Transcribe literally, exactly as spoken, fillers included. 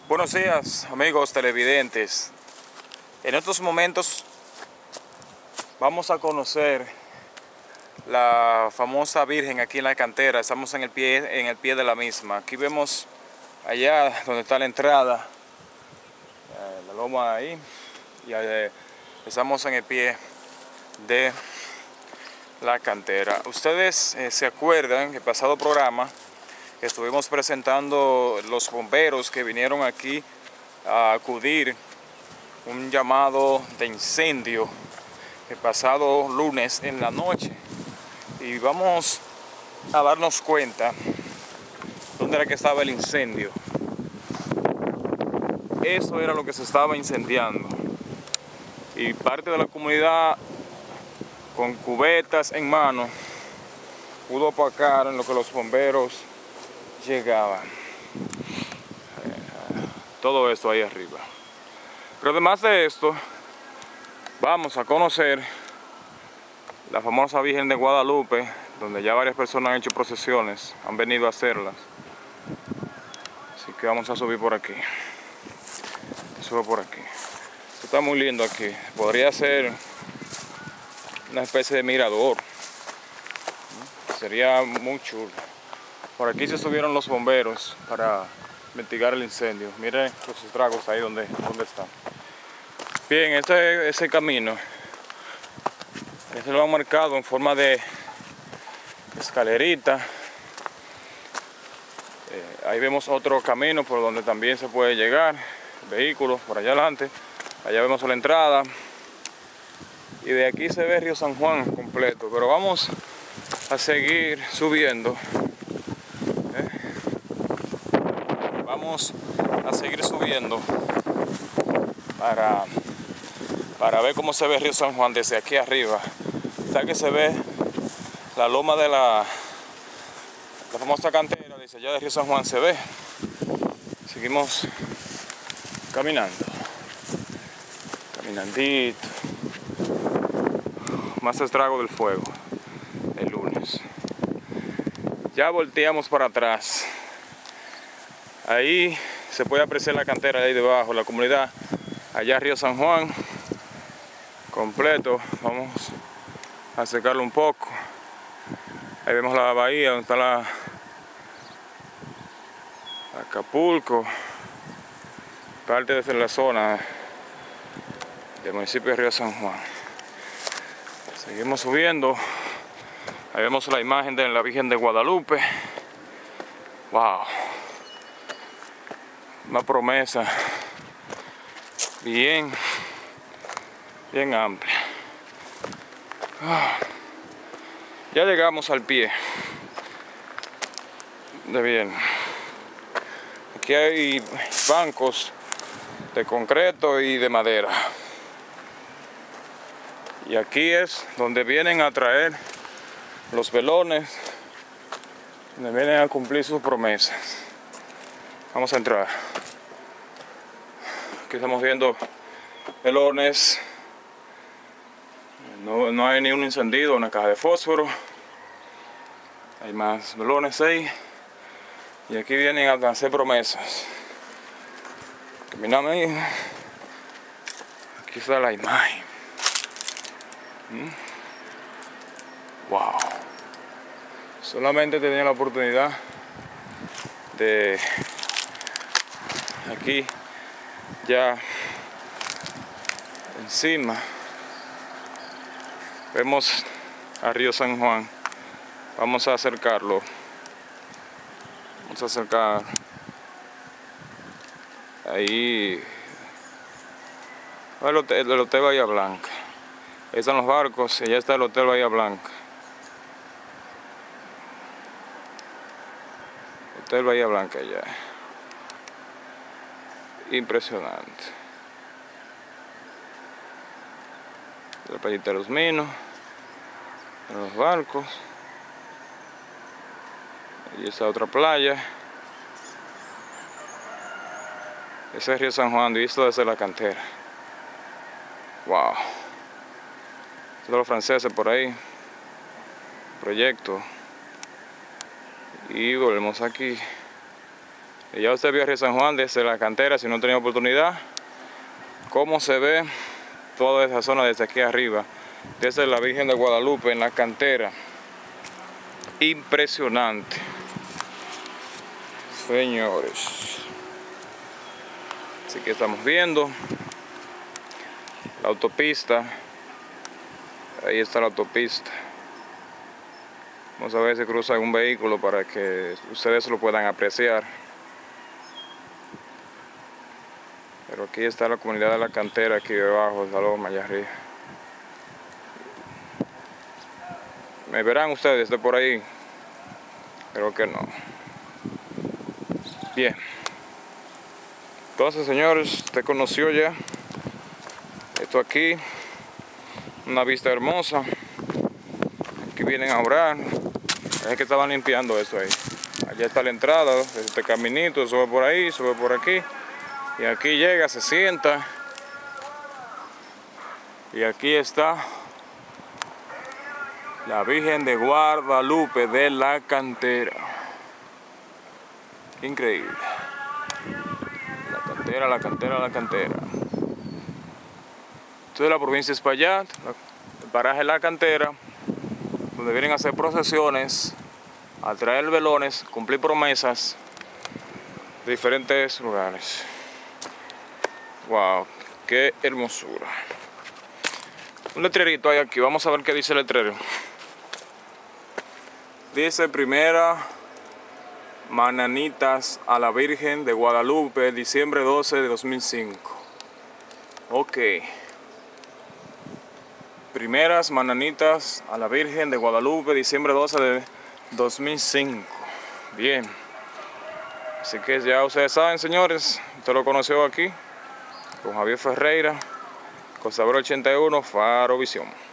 Buenos días, amigos televidentes. En estos momentos vamos a conocer la famosa Virgen aquí en la cantera. Estamos en el pie, en el pie de la misma. Aquí vemos allá donde está la entrada, eh, la loma ahí, y eh, estamos en el pie de la cantera. Ustedes eh, se acuerdan que el pasado programa estuvimos presentando los bomberos que vinieron aquí a acudir un llamado de incendio el pasado lunes en la noche, y vamos a darnos cuenta dónde era que estaba el incendio. Eso era lo que se estaba incendiando, y parte de la comunidad con cubetas en mano pudo apagar en lo que los bomberos llegaban. Todo esto ahí arriba. Pero además de esto, vamos a conocer la famosa Virgen de Guadalupe, donde ya varias personas han hecho procesiones, han venido a hacerlas. Así que vamos a subir por aquí. Subo por aquí. Esto está muy lindo aquí. Podría ser una especie de mirador. Sería muy chulo. Por aquí se subieron los bomberos para mitigar el incendio. Miren los estragos ahí donde, donde están. Bien, este es el camino. Este lo han marcado en forma de escalerita. Eh, ahí vemos otro camino por donde también se puede llegar. Vehículos por allá adelante. Allá vemos la entrada. Y de aquí se ve Río San Juan completo. Pero vamos a seguir subiendo. ¿Eh? Vamos a seguir subiendo para, para ver cómo se ve Río San Juan desde aquí arriba. Está que se ve la loma de la, la famosa cantera, dice allá de Río San Juan se ve. Seguimos caminando, caminandito. Más estrago del fuego el lunes. Ya volteamos para atrás. Ahí se puede apreciar la cantera de ahí debajo, la comunidad allá Río San Juan completo. Vamos a acercarlo un poco. Ahí vemos la bahía donde está la Acapulco, parte de la zona del municipio de Río San Juan. Seguimos subiendo. Ahí vemos la imagen de la Virgen de Guadalupe. Wow, una promesa bien, bien amplia. Ah, ya llegamos al pie de bien. Aquí hay bancos de concreto y de madera. Y aquí es donde vienen a traer los velones, donde vienen a cumplir sus promesas. Vamos a entrar. Aquí estamos viendo velones. No, no hay ni un encendido, una caja de fósforo. Hay más velones ahí. Y aquí vienen a hacer promesas. Caminamos ahí. Aquí está la imagen. ¿Mm? Wow. Solamente tenía la oportunidad de aquí ya encima vemos a Río San Juan. Vamos a acercarlo. Vamos a acercar ahí el hotel, el hotel Bahía Blanca. Ahí están los barcos y allá está el hotel Bahía Blanca. Hotel Bahía Blanca allá. Impresionante. La playita de los Minos, los barcos. Y esa otra playa. Ese es Río San Juan, visto desde la cantera. Wow. Todos los franceses por ahí. Proyecto. Y volvemos aquí. Y ya usted vio a Río San Juan desde la cantera, si no tenía oportunidad, cómo se ve toda esa zona desde aquí arriba, desde la Virgen de Guadalupe en la cantera. Impresionante, señores. Así que estamos viendo la autopista. Ahí está la autopista. Vamos a ver si cruza algún vehículo para que ustedes lo puedan apreciar. Pero aquí está la comunidad de la cantera, aquí debajo de la loma, allá arriba. ¿Me verán ustedes de por ahí? Creo que no. Bien. Entonces, señores, usted conoció ya esto aquí. Una vista hermosa. Aquí vienen a orar. Es que estaban limpiando eso ahí. Allá está la entrada, este caminito, sube por ahí, sube por aquí. Y aquí llega, se sienta. Y aquí está la Virgen de Guadalupe de la cantera. Increíble. La cantera, la cantera, la cantera. Esto es la provincia de Espaillat, el paraje La Cantera, donde vienen a hacer procesiones, a traer velones, cumplir promesas de diferentes lugares. Wow, qué hermosura. Un letrerito hay aquí, vamos a ver qué dice el letrero. Dice: primera Mananitas a la Virgen de Guadalupe, diciembre doce de dos mil cinco. Ok. Primeras Mananitas a la Virgen de Guadalupe, diciembre doce de dos mil cinco. Bien. Así que ya ustedes saben, señores, usted lo conoció aquí con Javier Ferreira, Costa Verde ochenta y uno, Faro Visión.